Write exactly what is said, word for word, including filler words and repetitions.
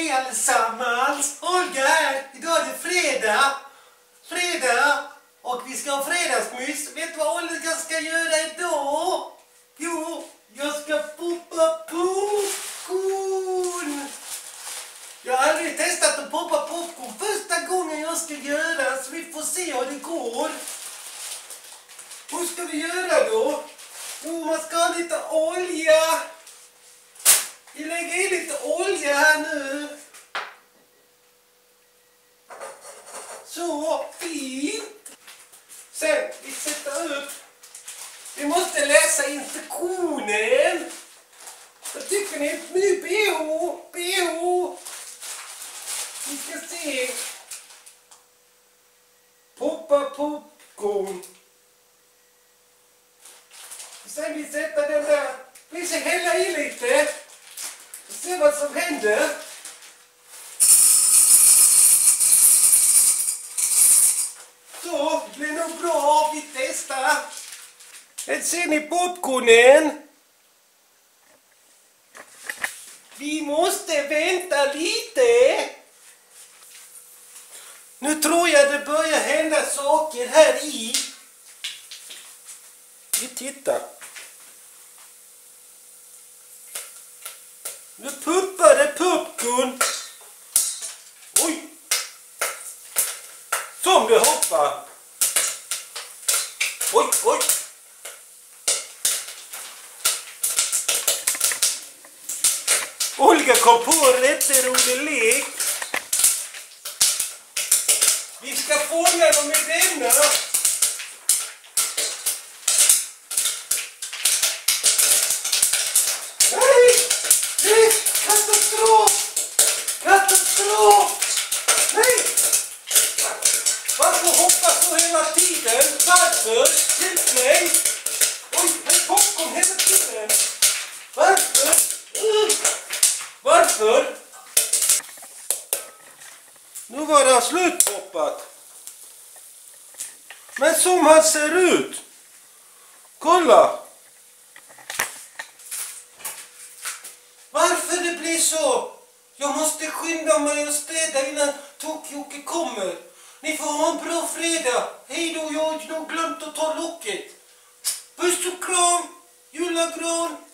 Hej allesammans! Olga här! Idag är det fredag. Fredag. Och vi ska ha fredagsmys. Vet du vad Olga ska göra idag? Jo, jag ska poppa popcorn. Jag har aldrig testat att poppa popcorn. Första gången jag ska göra, så vi får se hur det går. Hur ska vi göra då? Jo, man ska ha lite olja. Vi lägger i lite olja här nu. Så, fint. Sen, vi sätter upp. Vi måste läsa instruktionen. Vad tycker ni? Nu B H, B H. Vi ska se. Poppa popcorn. Sen vi sätter den där. Vi ska hälla i lite. Och se vad som händer. Så, det blir nog bra. Vi testar. Här ser ni popcornen. Vi måste vänta lite. Nu tror jag det börjar hända saker här i. Vi tittar. Nu pumpar det popcorn. Oj. Som det hoppar. Oj, oj. Olga kom på en rätt rolig lek. Vi ska fånga dem i denna. Nej! Nej! Katastrof! Katastrof! Nej! Varför hoppar så hela tiden? Varför? Hjälp mig! Oj, det är popcorn hela tiden. Varför? Mm. Varför? Nu var det slutpoppat. Men som han ser ut. Kolla. Varför det blir så? Jag måste skynda mig och städa innan Tokyoke kommer. Ni får ha en bra fredag. Hej då, jag har nog glömt att ta locket. Puss och kram, julagran.